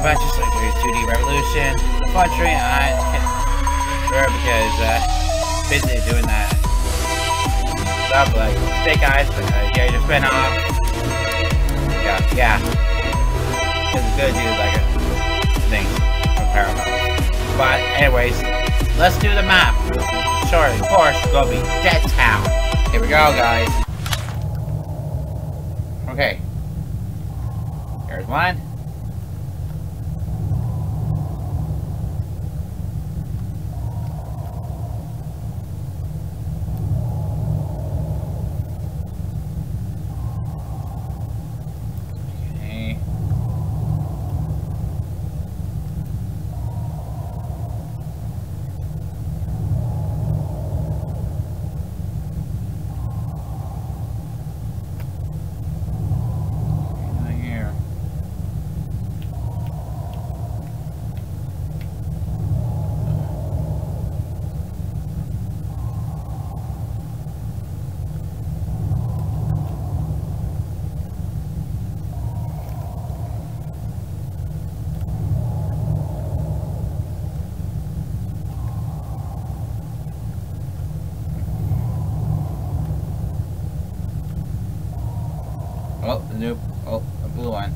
Patches like 2D Revolution. Unfortunately, I sure because busy doing that stuff like Snake Eyes, but yeah, just spin off. Yeah. Because it's gonna do like a thing from Paramount. But anyways, let's do the map. Sure, of course, it's gonna be Dead Town. Here we go, guys. Okay. Here's one. Oh, the blue one.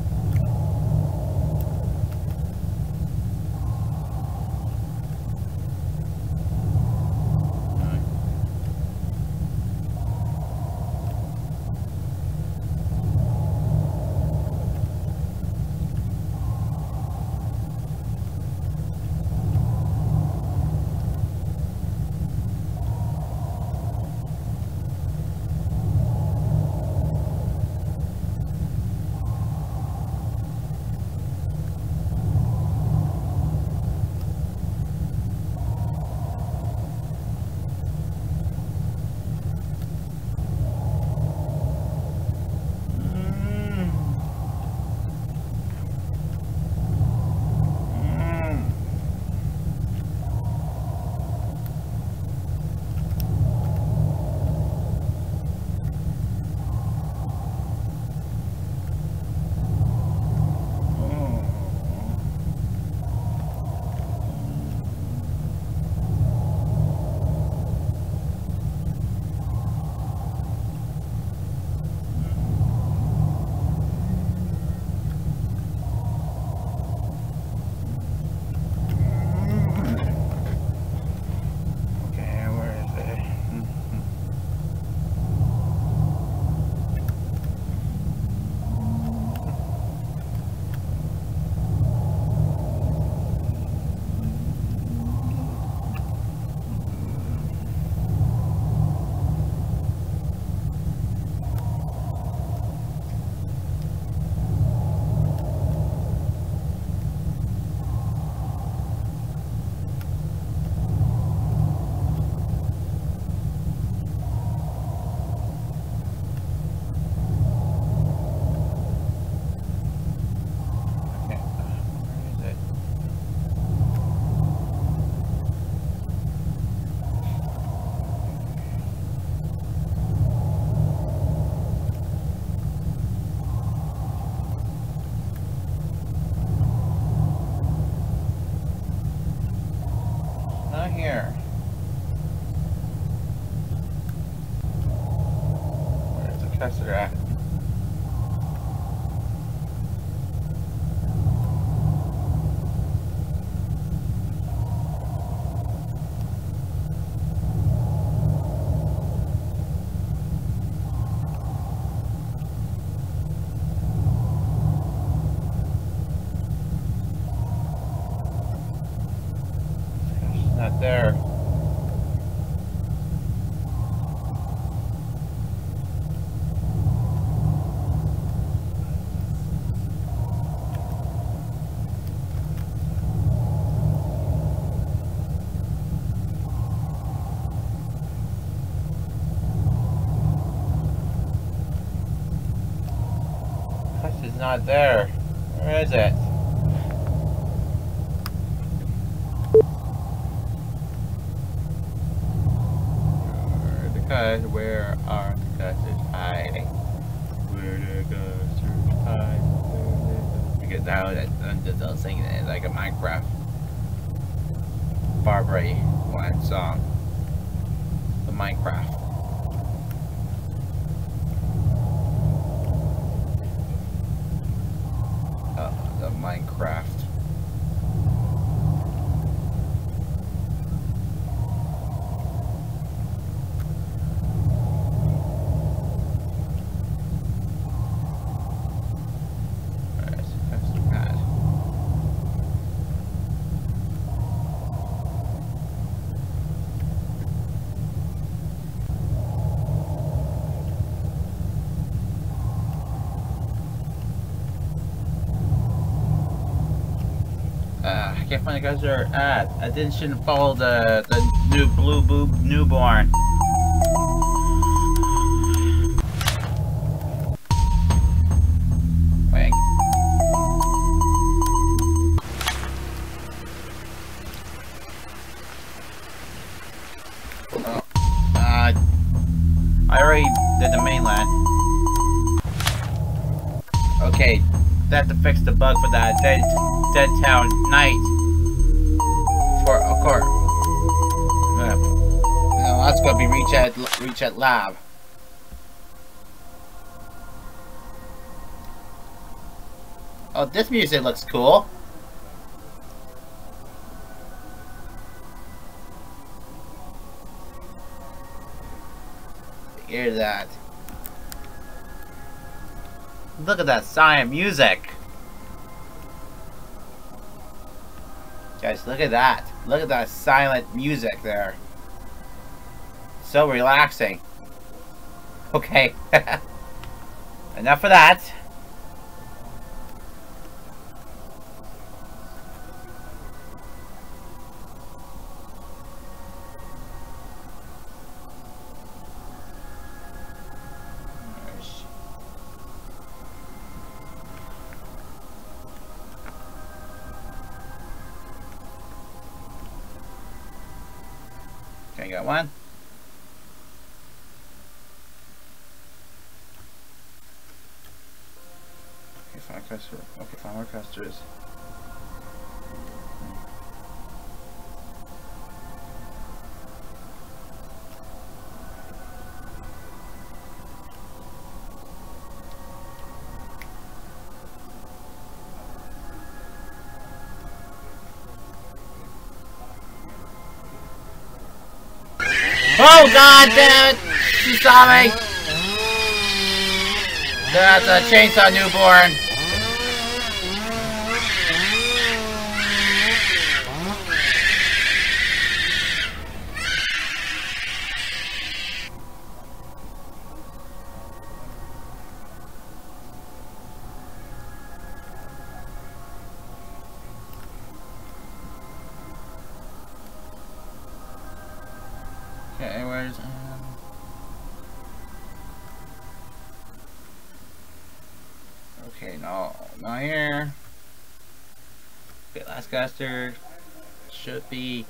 Here. Where's the cursor at? Not there. Hush is not there. Where is it? Where are the cussers hiding? Where the cussers hiding? the hell that singing it like a Minecraft Barbary one song. The Minecraft. The Minecraft. I can't find the guys are at. I shouldn't follow the new blue boob newborn. Wait. Oh, I already did the mainland. Okay, that to fix the bug for that Dead Town Night. Of course. No, that's gonna be reach at lab. Oh, this music looks cool. Hear that? Look at that silent music. Guys, look at that. Look at that silent music there. So relaxing. Okay. Enough of that. Okay, got one. Okay, 5 clusters. Okay, 5 more clusters. Oh god damn it! She saw me! That's a chainsaw newborn! Okay, where's okay, no, not here. Okay, last caster should be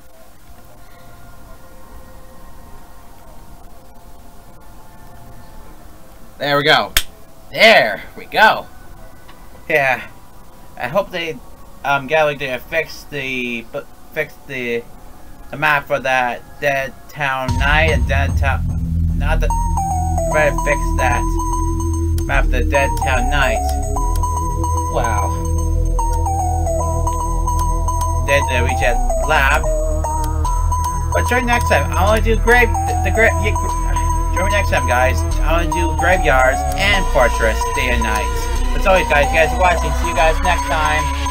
there. We go. There we go. Yeah, I hope they Galaxy fix the map for that Dead Town Night and Dead Town. Not the. Try to fix that map for the Dead Town Night. Wow. Did reach that lab. But join next time. I want to do join next time, guys. I want to do graveyards and fortress day and night. As always, guys, you guys are watching. See you guys next time.